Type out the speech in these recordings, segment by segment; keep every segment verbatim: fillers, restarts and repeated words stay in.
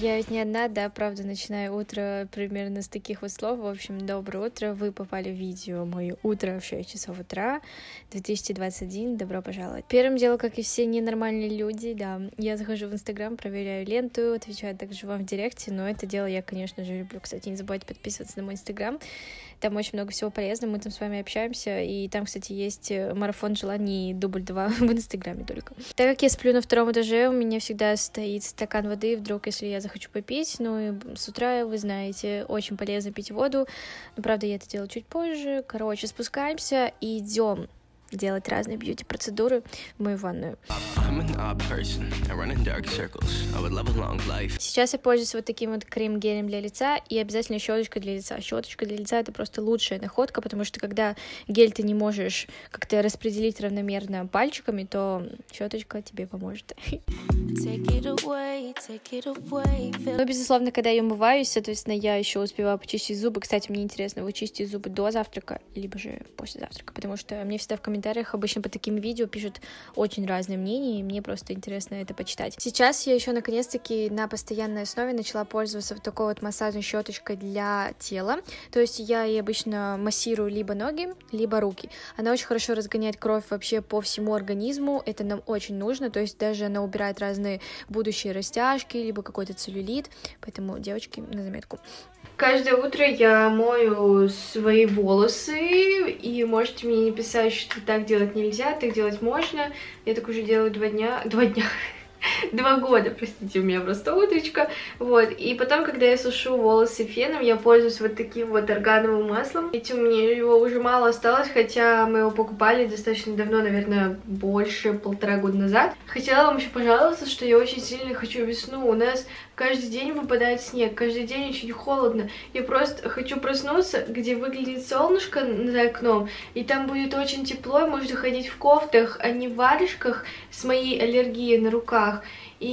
Я ведь не одна, да, правда, начинаю утро примерно с таких вот слов. В общем, доброе утро, вы попали в видео «Мое утро в шесть часов утра», две тысячи двадцать один, добро пожаловать. Первым делом, как и все ненормальные люди, да, я захожу в Инстаграм, проверяю ленту, отвечаю также вам в директе, но это дело я, конечно же, люблю. Кстати, не забывайте подписываться на мой Инстаграм, там очень много всего полезного, мы там с вами общаемся, и там, кстати, есть марафон желаний дубль два в Инстаграме только. Так как я сплю на втором этаже, у меня всегда стоит стакан воды, вдруг, если я захочу попить, ну и с утра, вы знаете, очень полезно пить воду, но, правда, я это делаю чуть позже. Короче, спускаемся и идем делать разные бьюти-процедуры в мою ванную. Сейчас я пользуюсь вот таким вот крем-гелем для лица и обязательно щеточка для лица. Щеточка для лица — это просто лучшая находка, потому что когда гель ты не можешь как-то распределить равномерно пальчиками, то щеточка тебе поможет. Ну, безусловно, когда я умываюсь, соответственно, я еще успеваю почистить зубы. Кстати, мне интересно, вы чистите зубы до завтрака, либо же после завтрака, потому что мне всегда в комментариях В комментариях обычно по таким видео пишут очень разные мнения, и мне просто интересно это почитать. Сейчас я еще наконец-таки на постоянной основе начала пользоваться вот такой вот массажной щеточкой для тела. То есть я ей обычно массирую либо ноги, либо руки. Она очень хорошо разгоняет кровь вообще по всему организму, это нам очень нужно, то есть даже она убирает разные будущие растяжки, либо какой-то целлюлит, поэтому, девочки, на заметку. Каждое утро я мою свои волосы, и можете мне не писать, что так делать нельзя, так делать можно. Я так уже делаю два дня, два дня, два года, простите, у меня просто утречка. Вот, и потом, когда я сушу волосы феном, я пользуюсь вот таким вот органовым маслом. Видите, у меня его уже мало осталось, хотя мы его покупали достаточно давно, наверное, больше полтора года назад. Хотела вам еще пожаловаться, что я очень сильно хочу весну. У нас каждый день выпадает снег, каждый день очень холодно. Я просто хочу проснуться, где выглядит солнышко за окном, и там будет очень тепло, и можно ходить в кофтах, а не в варежках с моей аллергией на руках,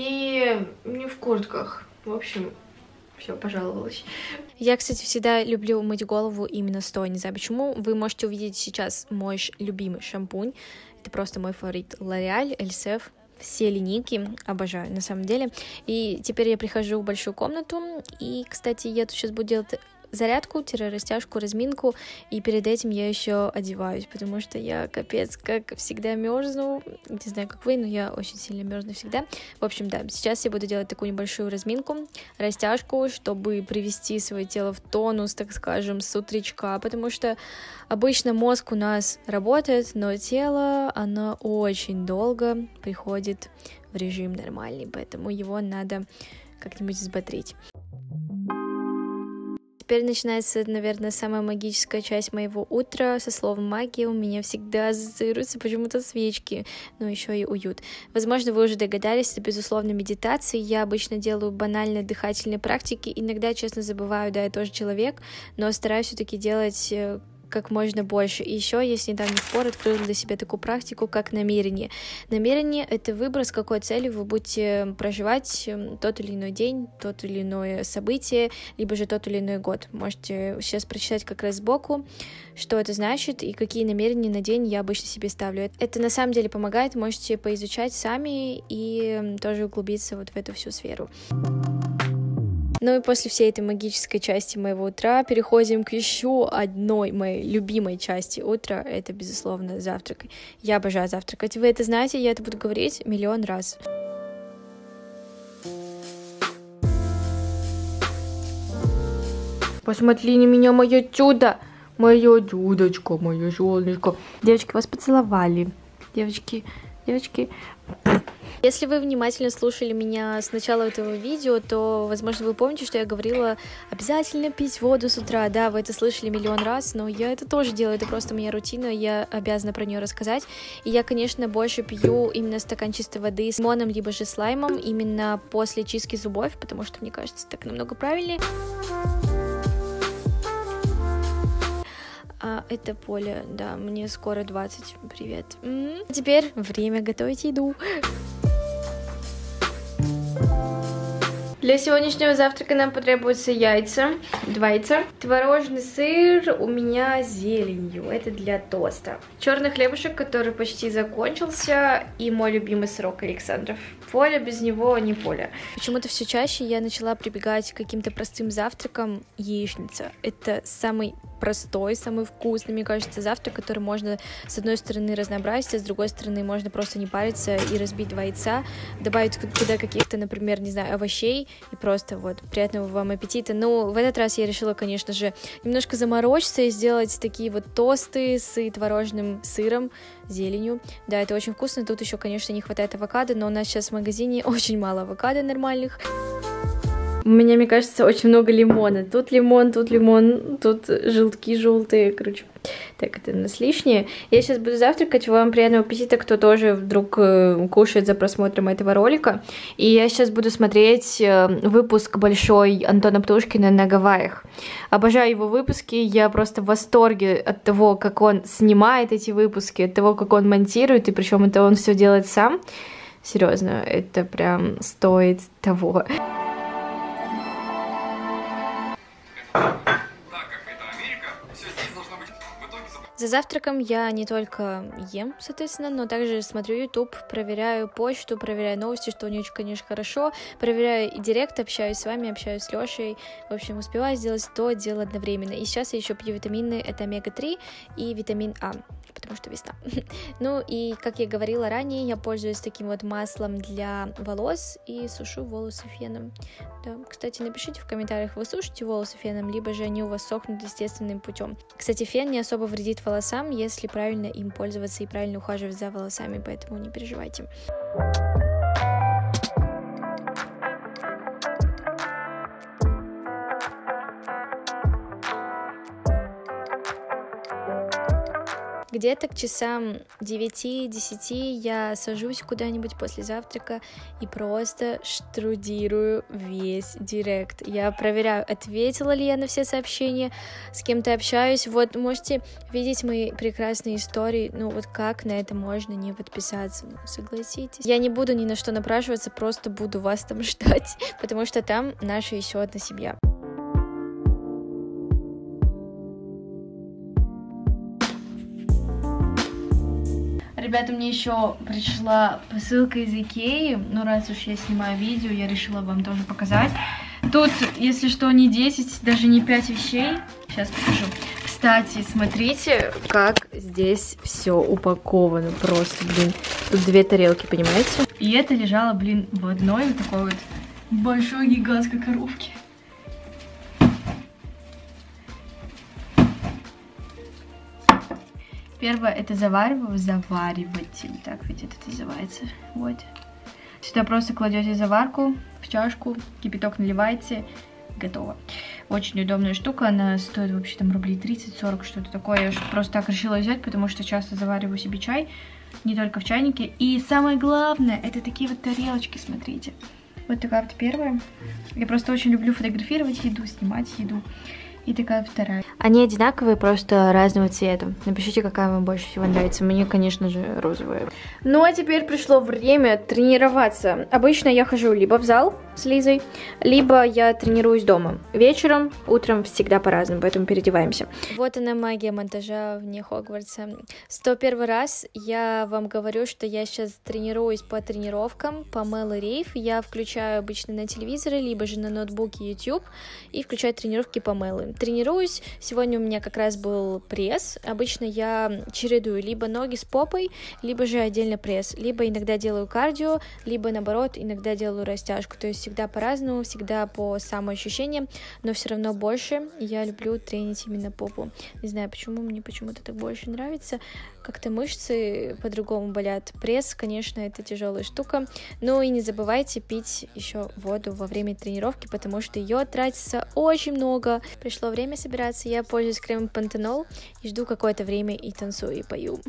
и не в куртках. В общем, все, пожаловалась. Я, кстати, всегда люблю мыть голову именно стоя, не знаю почему. Вы можете увидеть сейчас мой любимый шампунь. Это просто мой фаворит L'Oréal Elseve. Все линейки обожаю, на самом деле. И теперь я прихожу в большую комнату, и, кстати, я тут сейчас буду делать зарядку-растяжку, разминку, и перед этим я еще одеваюсь, потому что я капец как всегда мерзну, не знаю, как вы, но я очень сильно мерзну всегда. В общем, да, сейчас я буду делать такую небольшую разминку, растяжку, чтобы привести свое тело в тонус, так скажем, с утречка, потому что обычно мозг у нас работает, но тело, оно очень долго приходит в режим нормальный, поэтому его надо как-нибудь взбодрить. Теперь начинается, наверное, самая магическая часть моего утра. Со словом магия у меня всегда ассоциируются почему-то свечки, но еще и уют. Возможно, вы уже догадались, это, безусловно, медитации. Я обычно делаю банальные дыхательные практики. Иногда, честно, забываю, да, я тоже человек, но стараюсь все-таки делать как можно больше. И еще я с недавних пор открыла для себя такую практику, как намерение. Намерение — это выбор, с какой целью вы будете проживать тот или иной день, тот или иное событие, либо же тот или иной год. Можете сейчас прочитать как раз сбоку, что это значит и какие намерения на день я обычно себе ставлю. Это на самом деле помогает, можете поизучать сами и тоже углубиться вот в эту всю сферу. Ну и после всей этой магической части моего утра переходим к еще одной моей любимой части утра. Это, безусловно, завтрак. Я обожаю завтракать. Вы это знаете, я это буду говорить миллион раз. Посмотри на меня, мое чудо! Мое чудочко, мое солнышко. Девочки, вас поцеловали. Девочки, девочки... Если вы внимательно слушали меня с начала этого видео, то, возможно, вы помните, что я говорила обязательно пить воду с утра. Да, вы это слышали миллион раз, но я это тоже делаю, это просто моя рутина, я обязана про нее рассказать. И я, конечно, больше пью именно стакан чистой воды с лимоном, либо же с лаймом, именно после чистки зубов, потому что, мне кажется, так намного правильнее. А это Поля, да, мне скоро двадцать, привет. М-м. Теперь время готовить еду. Для сегодняшнего завтрака нам потребуются яйца, два яйца, творожный сыр у меня с зеленью, это для тоста, черный хлебушек, который почти закончился, и мой любимый сырок Александров. Поле без него не поле. Почему-то все чаще я начала прибегать к каким-то простым завтракам. Яичница. Это самый простой, самый вкусный, мне кажется, завтрак, который можно, с одной стороны, разнообразить, а с другой стороны, можно просто не париться и разбить два яйца, добавить туда каких-то, например, не знаю, овощей, и просто вот приятного вам аппетита. Ну, в этот раз я решила, конечно же, немножко заморочиться и сделать такие вот тосты с творожным сыром, зеленью. Да, это очень вкусно. Тут еще, конечно, не хватает авокадо, но у нас сейчас в магазине очень мало авокадо нормальных. У меня, мне кажется, очень много лимона. Тут лимон, тут лимон, тут желтки желтые, короче. Так, это у нас лишнее. Я сейчас буду завтракать. Вам приятного аппетита, кто тоже вдруг кушает за просмотром этого ролика. И я сейчас буду смотреть выпуск большой Антона Птушкина на Гавайях. Обожаю его выпуски. Я просто в восторге от того, как он снимает эти выпуски, от того, как он монтирует, и причем это он все делает сам. Серьезно, это прям стоит того. За завтраком я не только ем, соответственно, но также смотрю YouTube, проверяю почту, проверяю новости, что не очень, конечно, хорошо, проверяю и директ, общаюсь с вами, общаюсь с Лешей, в общем, успеваю сделать то дело одновременно. И сейчас я еще пью витамины, это омега три и витамин А, потому что весна. Ну и, как я говорила ранее, я пользуюсь таким вот маслом для волос и сушу волосы феном. Да. Кстати, напишите в комментариях, вы сушите волосы феном, либо же они у вас сохнут естественным путем. Кстати, фен не особо вредит волосам, если правильно им пользоваться и правильно ухаживать за волосами, поэтому не переживайте. Где-то к часам девяти-десяти я сажусь куда-нибудь после завтрака и просто штрудирую весь директ. Я проверяю, ответила ли я на все сообщения, с кем-то общаюсь. Вот можете видеть мои прекрасные истории. Ну вот как на это можно не подписаться? Ну, согласитесь. Я не буду ни на что напрашиваться, просто буду вас там ждать, потому что там наша еще одна семья. Ребята, мне еще пришла посылка из Икеи, но раз уж я снимаю видео, я решила вам тоже показать. Тут, если что, не десять, даже не пять вещей. Сейчас покажу. Кстати, смотрите, как здесь все упаковано. Просто, блин, тут две тарелки, понимаете? И это лежало, блин, в одной вот такой вот большой гигантской коробке. Первое, это завариваю, завариватель, так ведь это называется, вот. Сюда просто кладете заварку в чашку, кипяток наливаете, готово. Очень удобная штука, она стоит вообще там рублей тридцать-сорок, что-то такое. Я просто так решила взять, потому что часто завариваю себе чай, не только в чайнике. И самое главное, это такие вот тарелочки, смотрите. Вот такая вот первая. Я просто очень люблю фотографировать еду, снимать еду. И такая вторая. Они одинаковые, просто разного цвета. Напишите, какая вам больше всего нравится. Мне, конечно же, розовая. Ну, а теперь пришло время тренироваться. Обычно я хожу либо в зал с Лизой, либо я тренируюсь дома. Вечером, утром всегда по-разному, поэтому переодеваемся. Вот она, магия монтажа вне Хогвартса. сто первый раз я вам говорю, что я сейчас тренируюсь по тренировкам, по Melly Reef. Я включаю обычно на телевизоре, либо же на ноутбуке YouTube, и включаю тренировки по Melly. Тренируюсь. Сегодня у меня как раз был пресс. Обычно я чередую либо ноги с попой, либо же отдельно пресс. Либо иногда делаю кардио, либо наоборот, иногда делаю растяжку. То есть всегда по-разному, всегда по самоощущениям, но все равно больше я люблю тренить именно попу. Не знаю почему, мне почему-то так больше нравится. Как-то мышцы по-другому болят. Пресс, конечно, это тяжелая штука. Ну и не забывайте пить еще воду во время тренировки, потому что ее тратится очень много. Пришло время собираться. Я пользуюсь кремом Пантенол и жду какое-то время и танцую, и пою.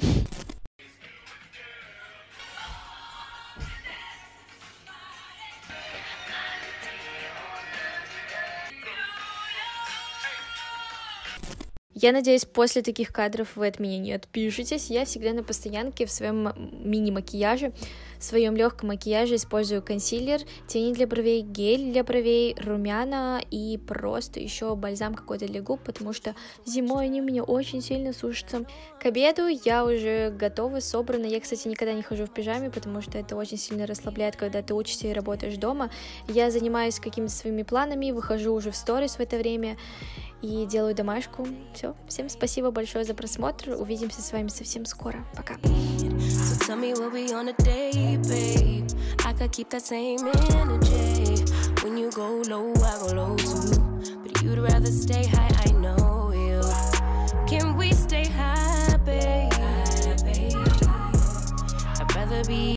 Я надеюсь, после таких кадров вы от меня не отпишетесь. Я всегда на постоянке в своем мини-макияже, в своем легком макияже использую консилер, тени для бровей, гель для бровей, румяна и просто еще бальзам какой-то для губ, потому что зимой они у меня очень сильно сушатся. К обеду я уже готова, собрана. Я, кстати, никогда не хожу в пижаме, потому что это очень сильно расслабляет, когда ты учишься и работаешь дома. Я занимаюсь какими-то своими планами, выхожу уже в сторис в это время и делаю домашку. Все, всем спасибо большое за просмотр. Увидимся с вами совсем скоро. Пока. So tell me what we on a day, babe. I could keep that same energy. When you go low, I go low too. But you'd rather stay high, I know you. Can we stay high, babe? I'd rather be